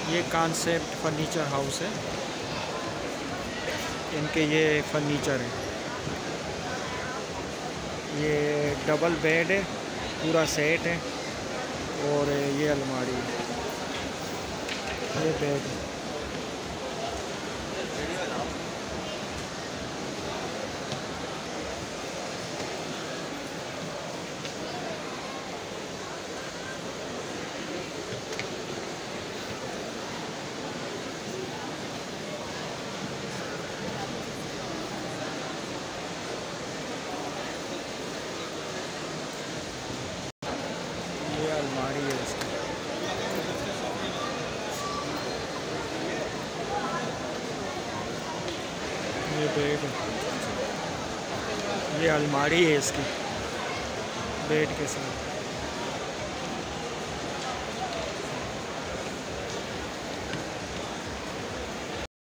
ये concept furniture house है, इनके ये फर्नीचर है। ये डबल बेड है, पूरा सेट है, और ये अलमारी है, ये बेड है। ये अलमारी है इसकी। ये बेड है, ये अलमारी है इसकी बेड के साथ।